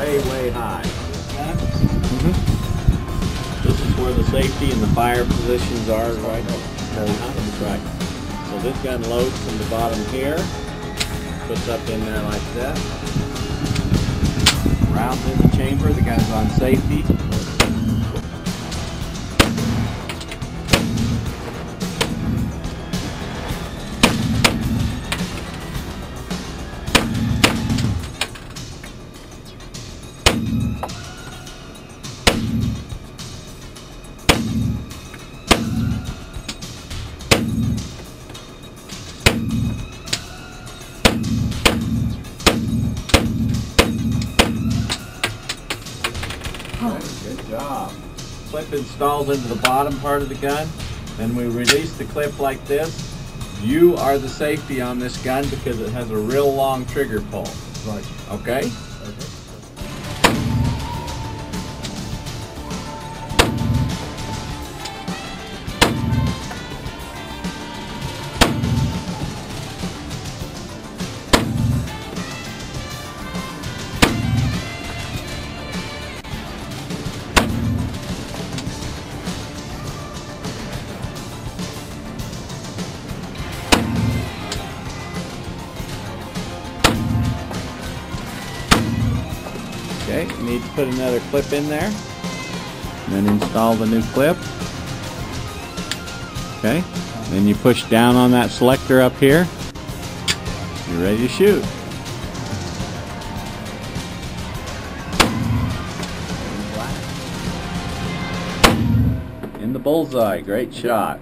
way, way high. This is where the safety and the fire positions are, right? That's right. So this gun loads from the bottom here, puts up in there like that. Rounds in the chamber, the gun's on safety. Good job. Clip installs into the bottom part of the gun. Then we release the clip like this. You are the safety on this gun because it has a real long trigger pull. Right. Okay? Okay, you need to put another clip in there, and then install the new clip. Okay, then you push down on that selector up here. You're ready to shoot. In the bullseye, great shot.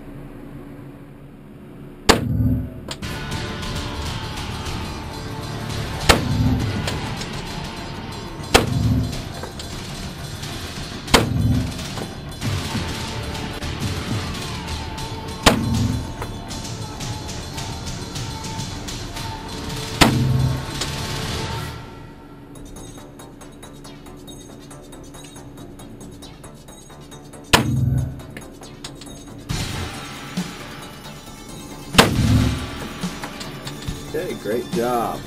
Okay, great job.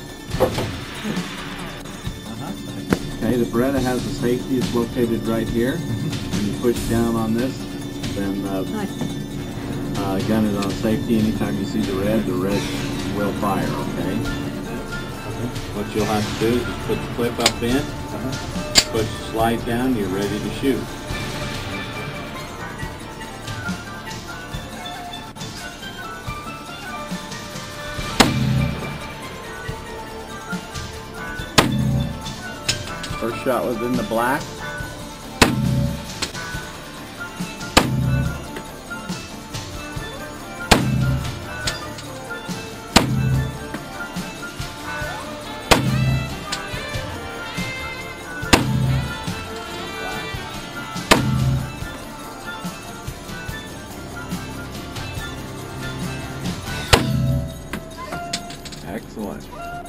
Okay, the Beretta has the safety. It's located right here. When you push down on this, then the gun is on safety. Anytime you see the red will fire, okay? What you'll have to do is just put the clip up in, push the slide down, you're ready to shoot. First shot was in the black. Excellent.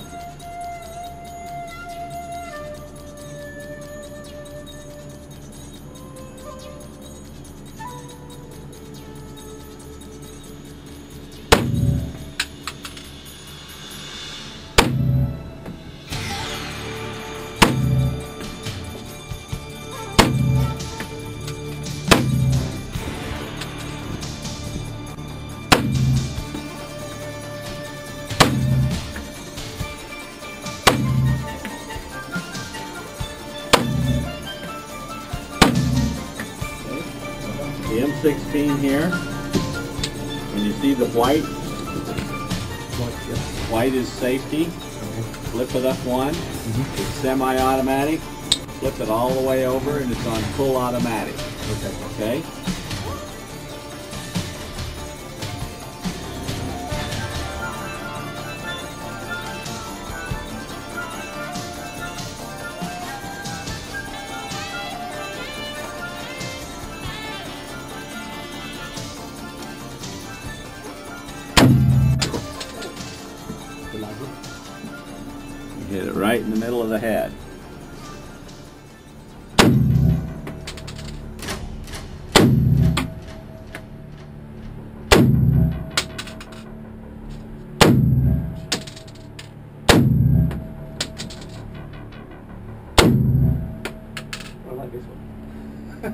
The M16 here, when you see the white, white is safety. Flip it up one. It's semi-automatic. Flip it all the way over and it's on full automatic. Okay? Hit it right in the middle of the head.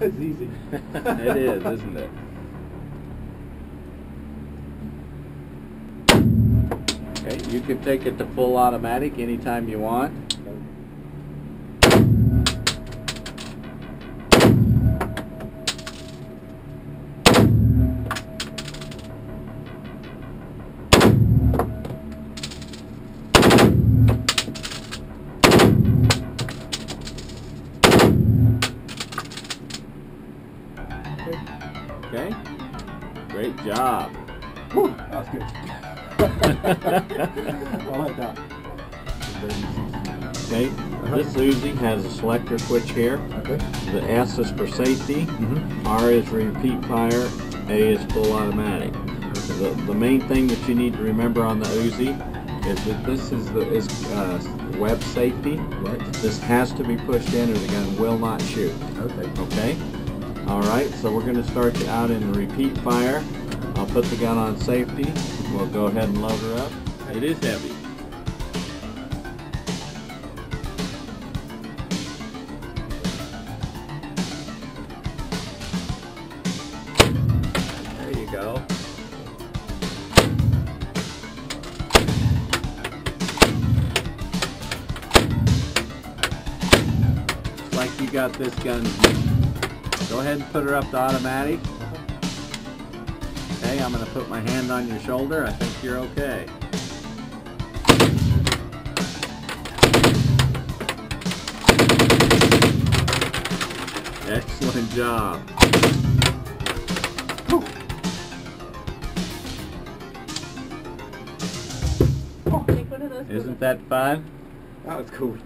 It's easy. It is, isn't it? Okay, you can take it to full automatic anytime you want. Okay, great job. Whew, that was good. I like that. Okay, this Uzi has a selector switch here. Okay. The S is for safety, R is repeat fire, A is full automatic. The main thing that you need to remember on the Uzi is that this is web safety. Right. This has to be pushed in or the gun will not shoot. Okay. Okay? Alright, so we're going to start you out in repeat fire. I'll put the gun on safety. We'll go ahead and load her up. It is heavy. There you go. Like you got this gun. Go ahead and put her up to automatic. Okay, I'm going to put my hand on your shoulder. I think you're okay. Excellent job. Isn't that fun? That was cool.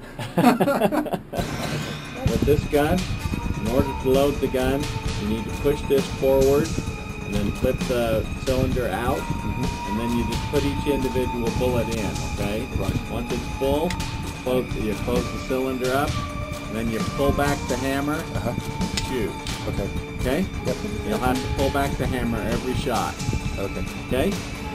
With this gun, in order to load the gun, you need to push this forward and then flip the cylinder out, and then you just put each individual bullet in, okay? Right. Once it's full, you close the cylinder up, and then you pull back the hammer, and shoot. Okay. Okay? Yep. You'll have to pull back the hammer every shot. Okay. Okay?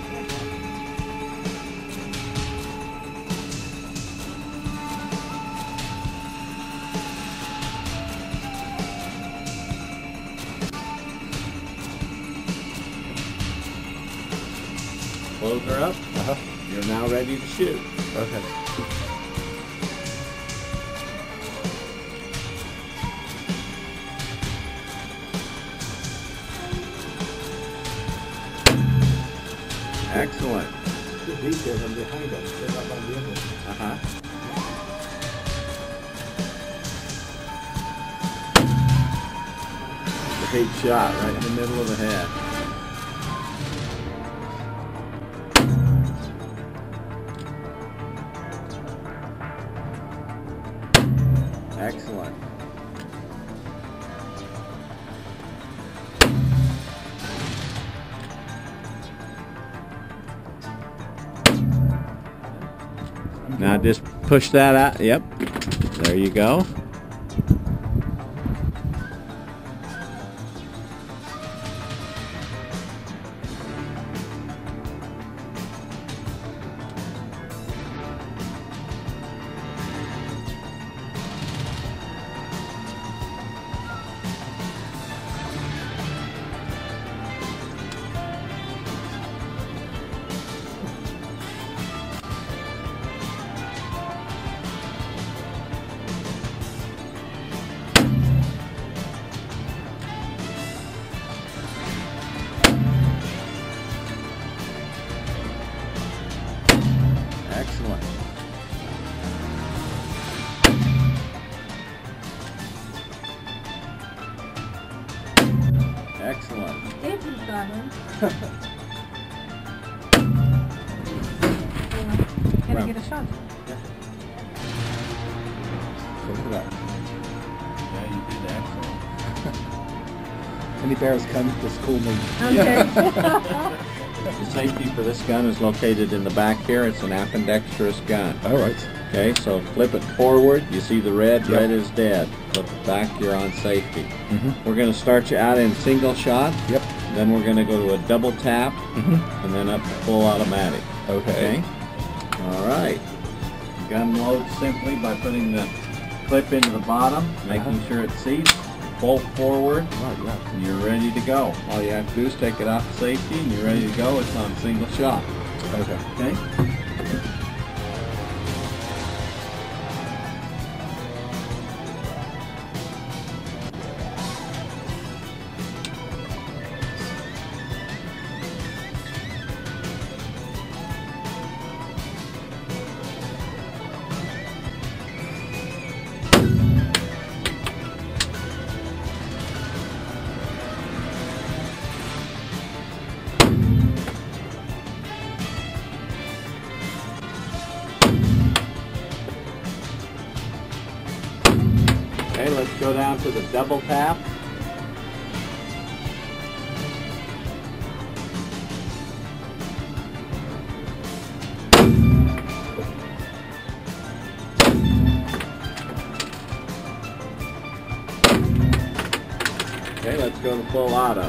Close her up. You're now ready to shoot. Okay. Excellent. Good details on behind us. They're not on the end. Great shot right in the middle of the head. Excellent. Now just push that out. Yep. There you go. Excellent. Excellent. Thank you, darling. Can I get a shot? Yeah. Go for that. Yeah, you did excellent. Any bears come, just call me. Okay. The safety for this gun is located in the back here. It's an ambidextrous gun. All right. Okay, so flip it forward. You see the red. Yep. Red is dead. Flip it back. You're on safety. We're going to start you out in single shot. Yep. Then we're going to go to a double tap, and then up to full automatic. Okay. All right. Gun loads simply by putting the clip into the bottom, making sure it seats. bolt forward, Right, yeah. and you're ready to go. All you have to do is take it off to safety, and you're ready to go. It's on single shot. Okay. Okay? Okay, let's go down to the double tap. Okay, let's go to full auto.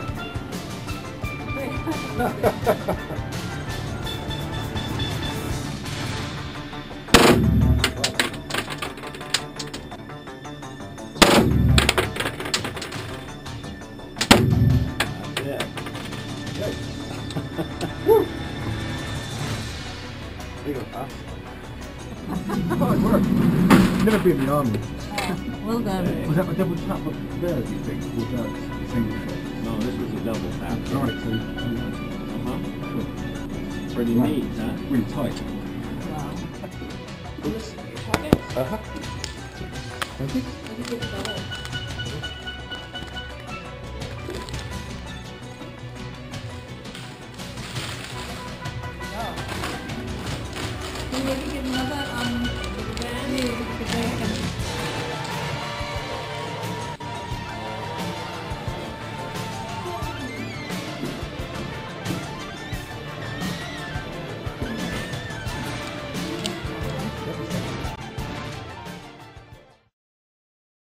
That's it. There you go, huh? Oh, it worked. Never been in the army. Well done. Was that a double tap up there, do you think? Or was that a single shot? No, this was a double tap. Right, so... Uh-huh. Pretty neat, huh? Really tight. Wow. Uh-huh. Thank you. Can you maybe